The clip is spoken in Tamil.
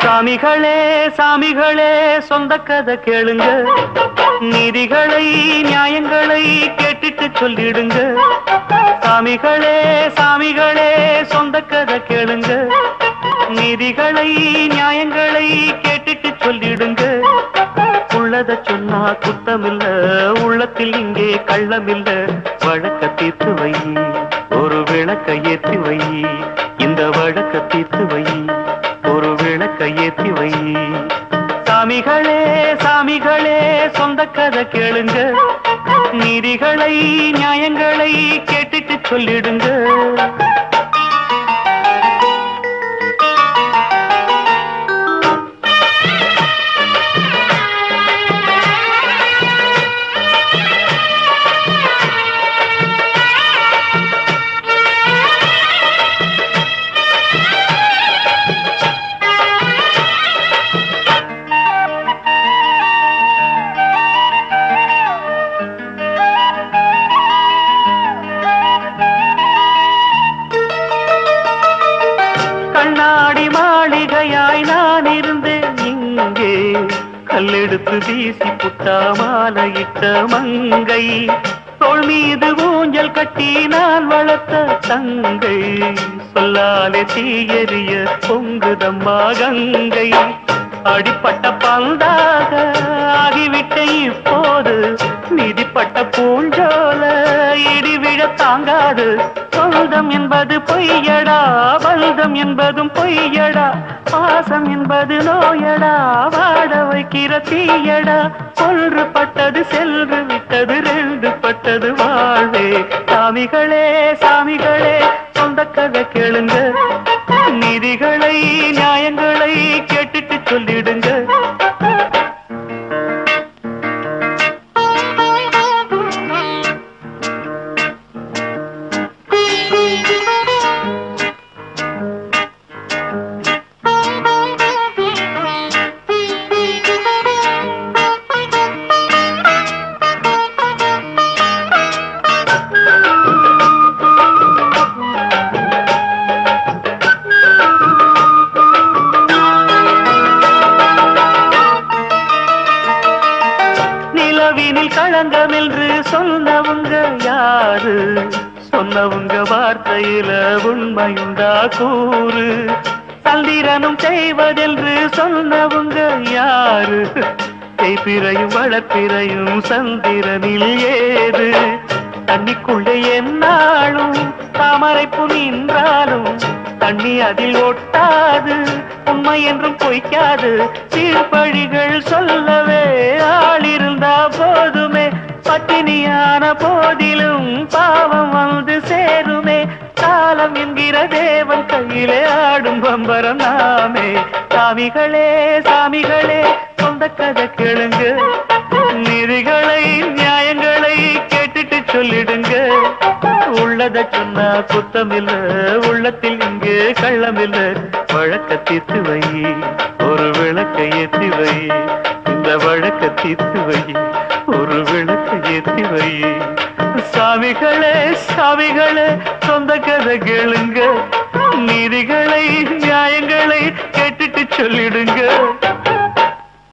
சாமிகளே சாமிகளே சொந்த கதை கேளுங்க, நீதிகளை நியாயங்களை கேட்டுட்டு சொல்லிடுங்க. சாமிகளே சாமிகளே சொந்த கதை கேளுங்க, நீதிகளை நியாயங்களை கேட்டுட்டு சொல்லிடுங்க. உள்ளத சொன்னா குத்தமில்ல, உள்ளத்தில் இங்கே கள்ளமில்ல. வழக்க தீர்த்து வை, ஒரு விளக்க ஏற்றி வை. இந்த வழக்க தீர்த்து வை, ஒரு விளக்க ஏற்றி வை. சாமிகளே சாமிகளே சொந்த கதை கேளுங்க, நீதிகளை நியாயங்களை கேட்டுட்டு சொல்லிடுங்க. கல்லெடுத்து வீசி புட்டா மாலையிட்ட மங்கை, தோள் மீது ஊஞ்சல் கட்டி நான் வளர்த்த தங்கை. சொல்லாலே தீயறிய பொங்குதம்மா கங்கை. அடிப்பட்ட பந்தாக ஆகிவிட்ட இப்போது, மிதிப்பட்ட பூஞ்சோல இடிவிழ தாங்காது. சொந்தம் என்பது பொய்யடா, பந்தம் என்பதும் பொய்யடா. பாசம் என்பது நோயடா, வாட வைக்கிற தீயடா. கொன்று பட்டது சென்று விட்டது, ரெண்டு பட்டது வாழ்வே. சாமிகளே சாமிகளே சொந்த கதை கேளுங்க, நீதிகளை நியாயங்களை கேட்டுட்டு சொல்லிடுங்க. களங்கம் என்று சொன்னவங்க யாரு? சொன்னவங்க வார்த்தையில உண்மையுண்டா கூறு? சந்திரனும் செய்வதென்று சொன்னவங்க யாரு? செய்பிறையும் வளர்ப்பிறையும் சந்திரனில் ஏது? தண்ணிக்குள்ளே என்னாலும் தாமரைப்பு நின்றாலும் தண்ணி அதில் ஒட்டாது, உண்மை என்றும் பொய்க்காது. சீர்பழிகள் சொல்லவே ஆளிருந்தா போதுமே, பட்டினியான போதிலும் பாவம் வந்து சேருமே. காலம் என்கிற தேவன் கையிலே ஆடும் பம்பரம் நாமே. சாமிகளே சாமிகளே சொந்த கதை கேளுங்க, நீதிகளை நியாயங்களை கேட்டுட்டு சொல்லிடுங்க. உள்ளத சொன்னா குத்தமில்ல, உள்ளத்தில் இங்கே கள்ளமில்ல. வழக்க தீர்த்து வை, ஒரு விளக்க ஏற்றி வை. இந்த வழக்க தீர்த்து வை, ஒரு விளக்க ஏற்றி வை. சாமிகளே சாமிகளே சொந்த கதை கேளுங்க, நீதிகளை நியாயங்களை கேட்டுட்டு சொல்லிடுங்க.